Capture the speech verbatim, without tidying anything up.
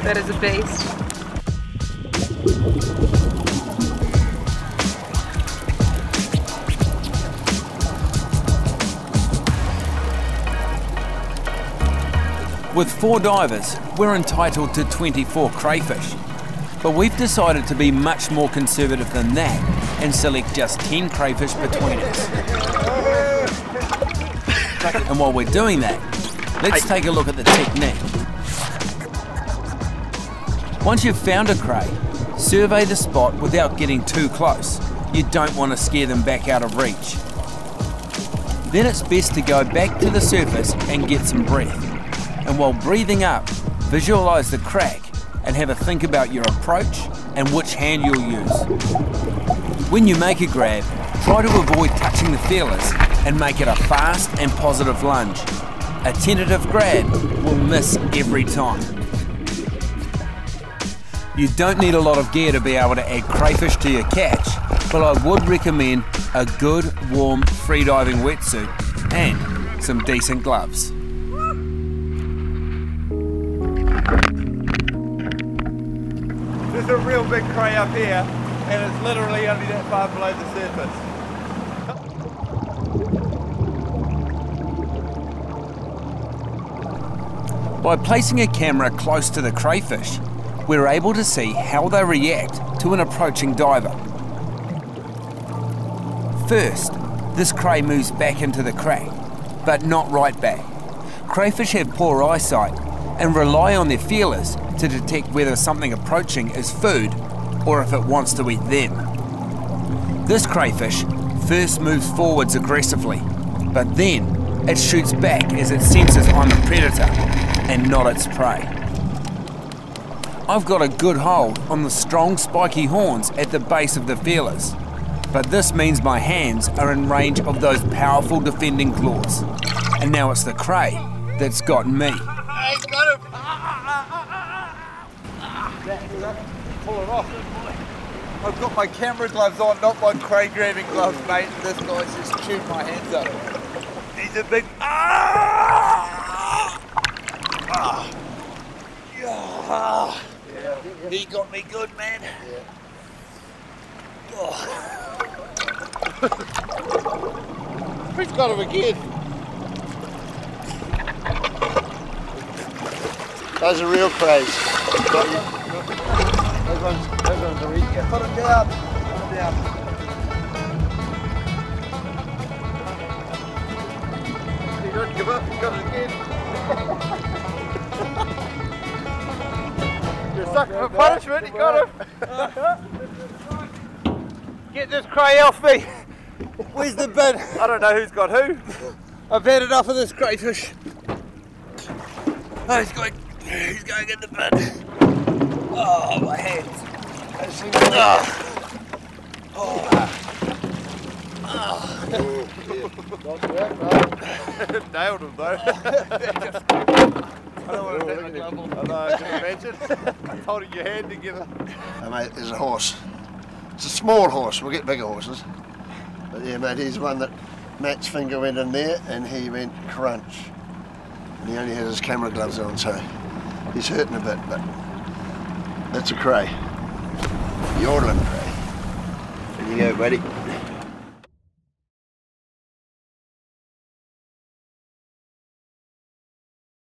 That is a beast. With four divers, we're entitled to twenty-four crayfish. But we've decided to be much more conservative than that and select just ten crayfish between us. And while we're doing that, let's take a look at the technique. Once you've found a cray, survey the spot without getting too close. You don't want to scare them back out of reach. Then it's best to go back to the surface and get some breath. And while breathing up, visualise the crack and have a think about your approach and which hand you'll use. When you make a grab, try to avoid touching the feelers and make it a fast and positive lunge. A tentative grab will miss every time. You don't need a lot of gear to be able to add crayfish to your catch, but I would recommend a good, warm, freediving wetsuit and some decent gloves. There's a real big cray up here, and it's literally only that far below the surface. By placing a camera close to the crayfish, we're able to see how they react to an approaching diver. First, this cray moves back into the crack, but not right back. Crayfish have poor eyesight and rely on their feelers to detect whether something approaching is food or if it wants to eat them. This crayfish first moves forwards aggressively, but then it shoots back as it senses I'm a predator and not its prey. I've got a good hold on the strong spiky horns at the base of the feelers, but this means my hands are in range of those powerful defending claws. And now it's the cray that's got me. I got him! Pull it off. I've got my camera gloves on, not my cray grabbing gloves, mate. This guy's just chewed my hands up. He's a big... Ah! Ah! Yeah. He got me good, man. Yeah. Oh. He's got him again. Those are real crays. Those ones, those ones are easy. Put them down. Put them down. You don't give up. You got it again. You're sucking for punishment. You got him. Get this cray off me. Where's the bin? I don't know who's got who. I've had enough of this crayfish. Oh, he's going, he's going in the bin. Oh, my hands. Oh. Oh. Oh. Nailed him though. I don't want to hit my glove on. I know, I can imagine. Holding your hand together. Oh, mate, there's a horse. It's a small horse, we'll get bigger horses. But yeah, mate, he's one that Matt's finger went in there and he went crunch. And he only has his camera gloves on, so he's hurting a bit, but that's a cray. Yodeling cray. There you go, buddy.